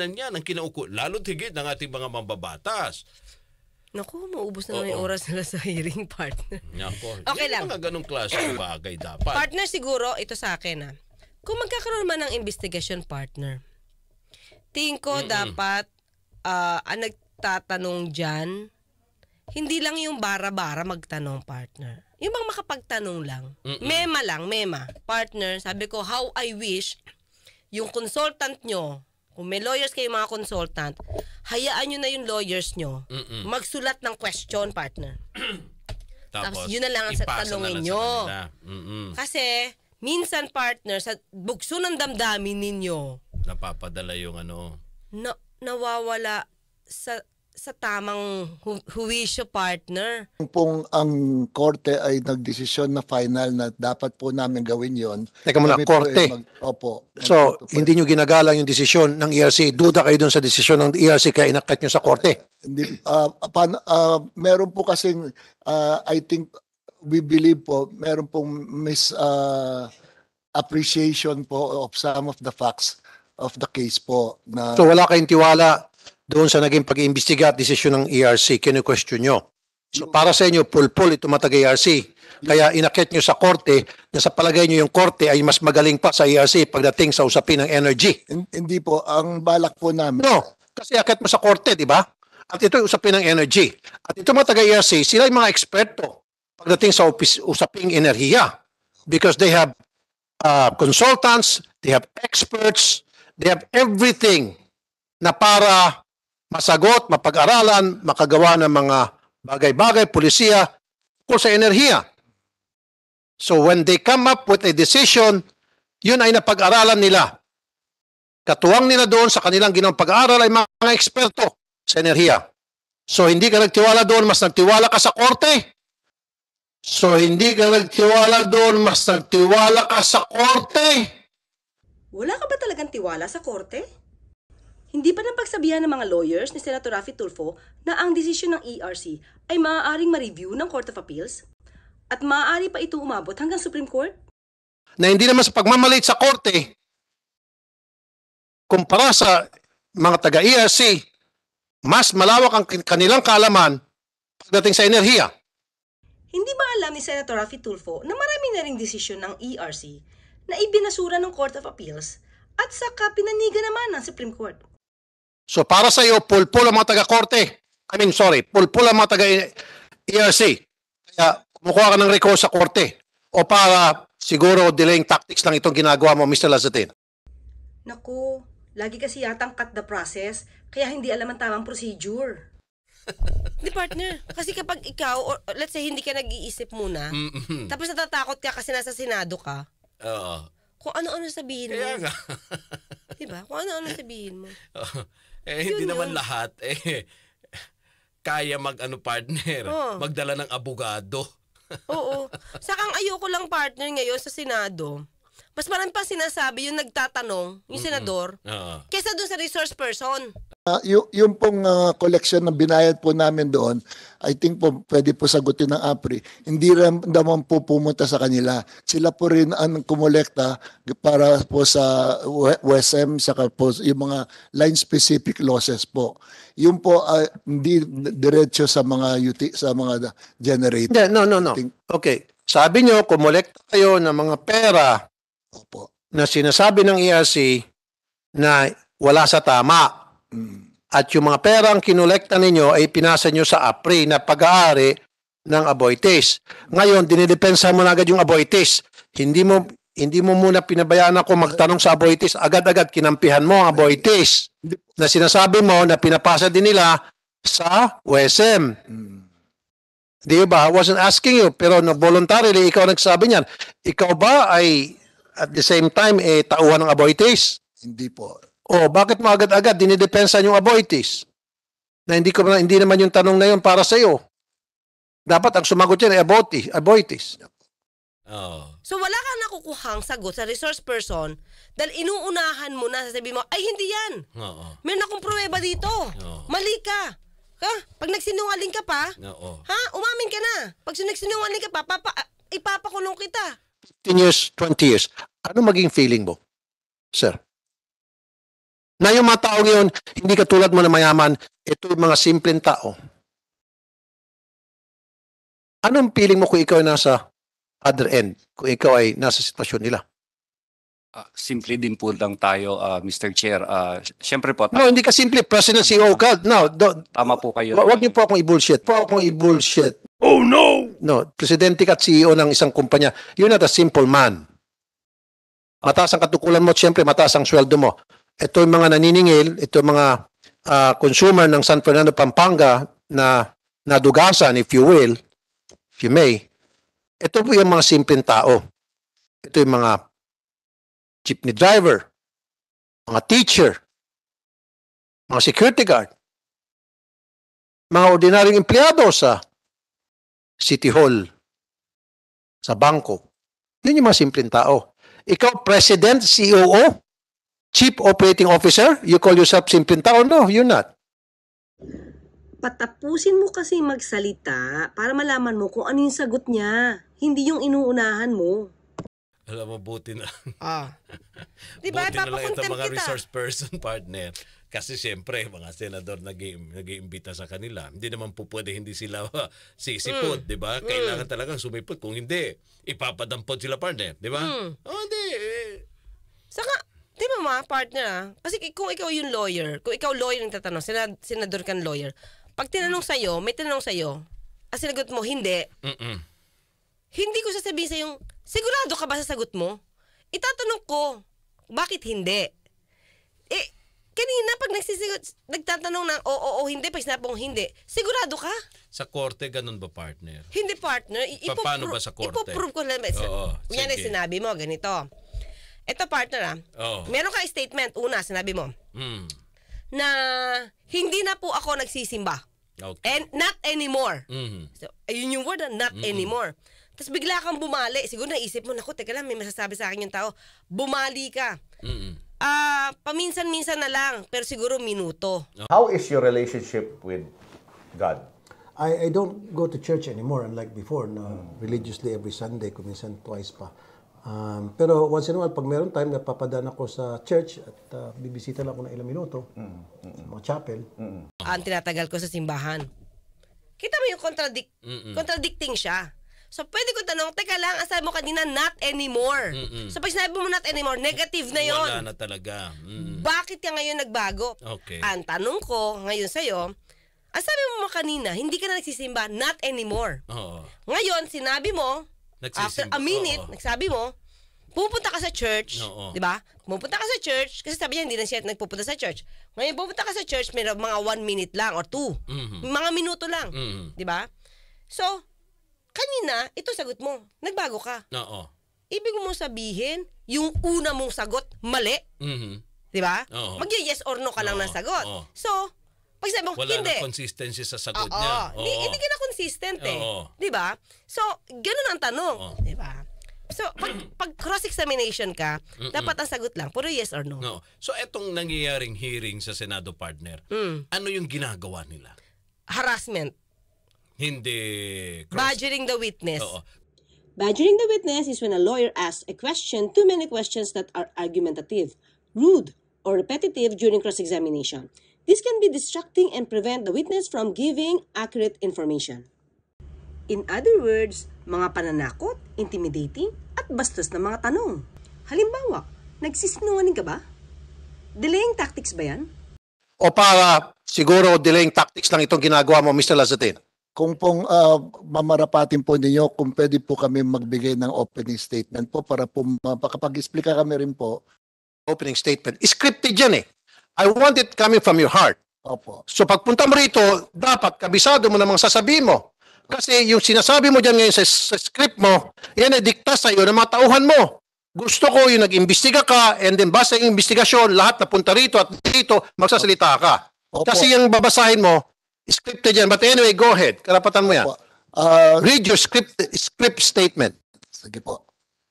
kasalanan niyan ang lalo't higit ng ating mga mambabatas. Naku, maubos na yung oras nila sa hearing, partner. Nako, Okay lang. Mga ganong klase ng bagay dapat. Partner, siguro, ito sa akin kung magkakaroon man ng investigation, partner, tingin ko dapat ang nagtatanong dyan, hindi lang yung bara-bara magtanong, partner. Yung bang makapagtanong lang. Mema lang, Partner, sabi ko, how I wish yung consultant nyo, kung may lawyers kayo mga consultant, hayaan nyo na yung lawyers nyo magsulat ng question, partner. Tapos yun na lang ang tanongin nyo. Kasi, minsan, partner, sa bugso ng damdamin ninyo, napapadala yung nawawala sa tamang huwisyo, partner. Kung ang korte ay nagdesisyon na final na dapat po namin gawin yon. Teka muna, korte. Opo. So, hindi nyo ginagalang yung desisyon ng ERC. Duda kayo dun sa desisyon ng ERC kaya inakyat nyo sa korte. Hindi, meron po kasing, I think, we believe po, meron pong appreciation po of some of the facts of the case po. So, wala kayong tiwala doon sa naging pag-iimbestiga at desisyon ng ERC, kinu-question nyo. So para sa inyo, pulpul ito matag-ERC. Kaya inakyat nyo sa korte na sa palagay nyo yung korte ay mas magaling pa sa ERC pagdating sa usapin ng energy. Hindi po. Ang balak po namin. No, kasi akyat mo sa korte, di ba? At ito yung usapin ng energy. At ito mga taga-ERC, sila yung mga eksperto pagdating sa usaping enerhiya. Because they have consultants, they have experts, they have everything na para masagot, mapag-aralan, makagawa ng mga bagay-bagay, polisiya, o sa enerhiya. So when they come up with a decision, yun ay napag-aralan nila. Katuwang nila doon sa kanilang ginawang pag-aaral ay mga eksperto sa enerhiya. So hindi ka nagtiwala doon, mas nagtiwala ka sa korte. So hindi ka nagtiwala doon, mas nagtiwala ka sa korte. Wala ka ba talagang tiwala sa korte? Hindi pa napagsabihan ng mga lawyers ni Senator Raffy Tulfo na ang desisyon ng ERC ay maaaring ma-review ng Court of Appeals at maaari pa ito umabot hanggang Supreme Court? Na hindi naman sa pagmamalit sa korte, kumpara sa mga taga-ERC, mas malawak ang kanilang kaalaman pagdating sa enerhiya. Hindi ba alam ni Senator Raffy Tulfo na marami na ring desisyon ng ERC na ibinasura ng Court of Appeals at saka pinaniga naman ng Supreme Court? So para sa iyo, pulpul ang mga taga-korte. Pulpul ang mga taga-ERC. Kaya kumukuha ka ng recourse sa korte. O para siguro delaying tactics lang itong ginagawa mo, Mr. Lazatin. Naku, lagi kasi yatang cut the process, kaya hindi alam ang tamang procedure. Di partner, kasi kapag ikaw, or let's say hindi ka nag-iisip muna, tapos natatakot ka kasi nasa Senado ka, kung ano-ano sabihin mo. Kaya nga. Diba? Kung ano-ano sabihin mo. Hindi naman lahat kaya partner, magdala ng abogado. Oo. Sakang ayoko lang, partner, ngayon sa Senado. Mas marami pa sinasabi yung nagtatanong, yung senador, kesa dun sa resource person. Yung pong collection na binayad po namin doon, I think po pwede po sagutin ng APRI. Hindi naman po pumunta sa kanila. Sila po rin ang kumolekta para po sa WSM, saka po yung mga line-specific losses po. Yung po hindi diretso sa mga generator. No. Okay. Sabi nyo, kumolekta kayo ng mga pera na sinasabi ng ERC na wala sa tama. At yung mga perang kinolekta ninyo ay pinasa nyo sa APRI na pag-aari ng Aboitiz. Ngayon, dinidepensa mo na agad yung Aboitiz. Hindi mo muna pinabayaan ako magtanong sa Aboitiz. Agad-agad kinampihan mo ang Aboitiz na sinasabi mo na pinapasa din nila sa WSM. Di ba? I wasn't asking you, pero voluntarily ikaw nagsabi niyan. Ikaw ba ay at the same time tauhan ng Aboitiz? Hindi po. O bakit mo agad-agad dinidepensa yung Aboitiz? Na hindi naman yung tanong na yun para sa iyo. Dapat ang sumagot yan ay Aboitiz. So wala kang nakukuhang sagot sa resource person dahil inuunahan mo na, sasabihin mo, ay hindi yan. Meron akong pruweba dito. Mali ka. Ha? Pag nagsinungaling ka pa, umamin ka na. Pag nagsinungaling ka pa, ipapakulong kita. 15 years, 20 years. Ano maging feeling mo, sir? Na yung mga tao ngayon, hindi katulad mo na mayaman, ito yung mga simpleng tao. Anong feeling mo kung ikaw ay nasa other end? Kung ikaw ay nasa sitwasyon nila? Simple din po lang tayo, Mr. Chair. Siyempre po, No, hindi ka simple. President, CEO ka. No, tama po kayo. wag niyo po akong i-bullshit. Oh, no! No, presidente ka at CEO ng isang kumpanya. You're not a simple man. Mataas ang katukulan mo, siyempre mataas ang sweldo mo. Ito yung mga naniningil, ito yung mga consumer ng San Fernando, Pampanga na nadugasan, if you will, if you may. Ito po yung mga simpleng tao. Ito yung mga jeepney driver, mga teacher, mga security guard, mga ordinaryong empleyado sa City Hall, sa bangko. Yun yung mga simpleng tao. Ikaw, President, COO, Chief Operating Officer, you call yourself simpleng tao? No, you're not. Patapusin mo kasi magsalita para malaman mo kung ano yung sagot niya. Hindi yung inuunahan mo. Alam mo, buti na. Diba? Buti na lang Papakontempt itong mga kita. resource person partner. Kasi siyempre, mga senador nag-iimbita sa kanila. Hindi naman po pwede hindi sila sisipot, di ba? Kailangan talagang sumipot. Kung hindi, ipapadampot sila partner, di ba? Oh, hindi. Saka, di ba mga partner kasi kung ikaw yung lawyer, kung ikaw lawyer ang tatanong, senador kan lawyer, pag tinanong sa'yo, may tinanong sa'yo, ang sinagot mo, hindi, hindi ko sasabihin sa'yo, sigurado ka ba sa sagot mo? Itatanong ko, bakit hindi? Kanina pag nagtatanong ng oo, hindi, pag sinabi mong hindi, sigurado ka? Sa korte, ganun ba partner? Hindi partner. Paano ba sa korte? Ipoprove ko lang. Oo, Yan ay sige. sinabi mo, ganito. Ito partner Oo. meron ka statement, una, sinabi mo, Mm. na hindi na po ako nagsisimba. Okay. And not anymore. Mhm. So, ayun yung word, not anymore. Tapos bigla kang bumali. Siguro naisip mo, naku, teka lang, may masasabi sa akin yung tao. Bumali ka. Mm-mm. Paminsan-minsan na lang, pero siguro minuto. How is your relationship with God? I don't go to church anymore, unlike before, na religiously every Sunday, kuminsan twice pa. Pero once in a while, pag meron time, napapadaan ako sa church at bibisita lang ako ng ilang minuto sa mga chapel. Ang tinatagal ko sa simbahan. Kita mo yung contradicting siya. So, pwede ko tanong, teka lang, ang sabi mo kanina, not anymore. So, pag sinabi mo not anymore, negative na yon. Wala na talaga. Bakit ka ngayon nagbago? Okay. Ang tanong ko ngayon sa'yo, ang sabi mo kanina, hindi ka na nagsisimba, not anymore. Oo. Ngayon, sinabi mo, after Nagsisimba. a minute, Oo. nagsabi mo, pupunta ka sa church, Oo. di ba? Pupunta ka sa church, kasi sabi niya, hindi na siya nagpupunta sa church. Ngayon, pupunta ka sa church, may mga 1 minute lang or 2. Mga minuto lang. Di ba? So, kanina, ito sagot mo, nagbago ka. Oo. Ibig mo sabihin, yung una mong sagot, mali. Mhm. Di ba? Oo. Mag-yes or no ka lang Oo. ng sagot. Oo. So, pag sabi mo, Wala hindi. na consistency sa sagot Oo. niya. Hindi ka na consistent eh. Oo. Di ba? So, ganun ang tanong. Oo. Di ba? So, pag cross-examination ka, dapat ang sagot lang, puro yes or no. No. So, etong nangyayaring hearing sa Senado partner, ano yung ginagawa nila? Harassment. Hindi Badgering the witness. Oo. Badgering the witness is when a lawyer asks a question, too many questions that are argumentative, rude, or repetitive during cross-examination. This can be distracting and prevent the witness from giving accurate information. In other words, mga pananakot, intimidating, at bastos na mga tanong. Halimbawa, nagsisinungaling ka ba? Delaying tactics ba yan? O para siguro delaying tactics lang itong ginagawa mo, Mr. Lazatin? Kung pong mamarapatin po ninyo, kung pwede po kami magbigay ng opening statement po para po makapag-explica kami rin po. Opening statement. Scripted yan eh. I want it coming from your heart. Opo. So pagpunta mo rito, dapat kabisado mo namang sasabihin mo. Kasi yung sinasabi mo dyan ngayon sa script mo, yan ay dikta sa iyo ng mga tauhan mo. Gusto ko yung nag-imbestiga ka and then basta yung investigasyon, lahat na punta rito at dito, magsasalita ka. Opo. Kasi yung babasahin mo, scripted yan. But anyway, go ahead. Karapatan mo yan. Opo. Read your script statement. Sige po.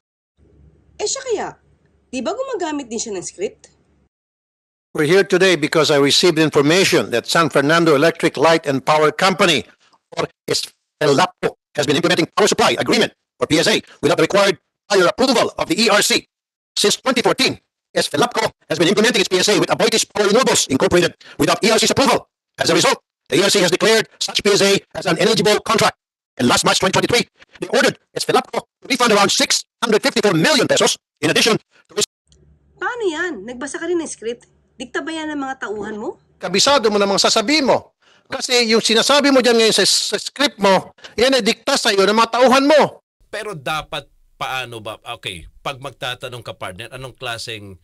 Siya kaya, di ba gumagamit din siya ng script? We're here today because I received information that San Fernando Electric Light and Power Company, or ESLAPO, has been implementing power supply agreement, or PSA, without the required prior approval of the ERC since 2014. Esfelapco has been implementing its PSA with Aboitiz Power Renewables Incorporated without ERC's approval. As a result, the ERC has declared such PSA as an ineligible contract. And last March 2023, they ordered Esfelapco to refund around 654 million pesos in addition to Paano yan? Nagbasa ka rin ng script? Dikta ba yan ng mga tauhan mo? kabisado mo namang sasabihin mo. Kasi yung sinasabi mo dyan ngayon sa script mo, yan ay dikta sa iyo ng mga tauhan mo. Pero dapat paano ba? Okay, pag magtatanong ka partner, anong klaseng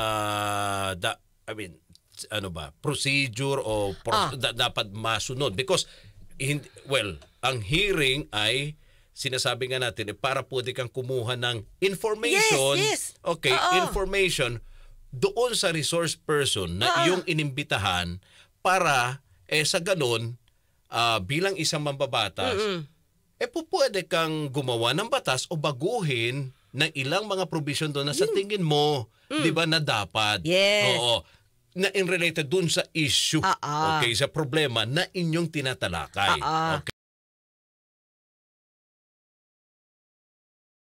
ano ba, procedure o dapat masunod? Because ang hearing ay sinasabi nga natin para pwede kang kumuha ng information. Yes. Okay, information doon sa resource person na iyong inimbitahan para sa ganun bilang isang mambabatas pwede kang gumawa ng batas o baguhin ng ilang mga provision doon na sa tingin mo, 'di ba, na dapat. Yes. Oo. Na in related doon sa issue. Okay, sa problema na inyong tinatalakay. Okay.